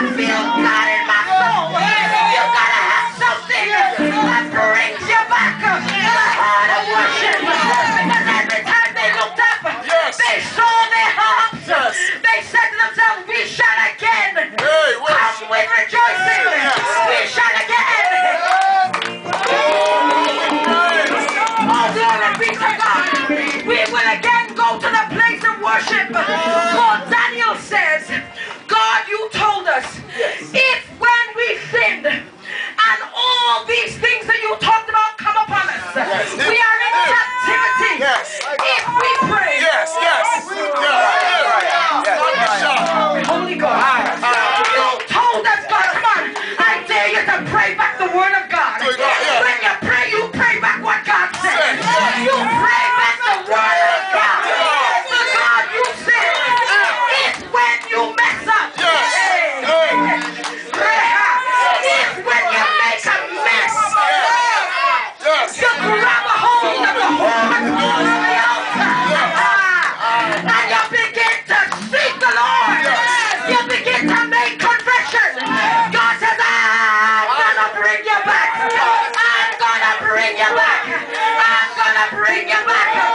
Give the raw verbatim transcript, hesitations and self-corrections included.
feel God in my soul. You gotta have something that brings you back to the heart of worship. Because every time they looked up, they saw their harps. They said to themselves, we shall again come with rejoicing. We shall again. Oh, glory be to God. We will again go to the place of worship. For Daniel says, God, you told us, if when we sinned and all these things that you talked about come upon us, we are in captivity. If we pray, Yes, yes. Holy God, you told us, God, come on, I dare you to pray back the word of God. When you pray, you pray back what God said. You pray back the word of God. The God you said, it's when you mess up. It's when you make a mess. You grab a hold of the horn of the altar. And you begin to seek the Lord. You begin to make confession. God says, I'm gonna bring you back. I'm gonna bring you back. I'm gonna bring you back.